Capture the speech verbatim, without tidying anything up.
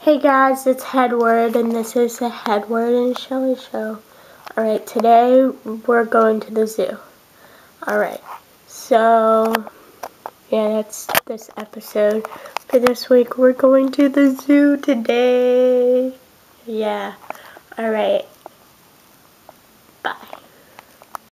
Hey guys, it's Headward, and this is the Headward and Shelly show. Alright, today we're going to the zoo. Alright, so, yeah, that's this episode. For this week, we're going to the zoo today. Yeah, alright, bye.